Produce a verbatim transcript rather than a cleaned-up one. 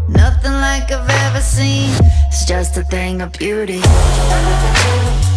Nothing like I've ever seen. It's just a thing of beauty.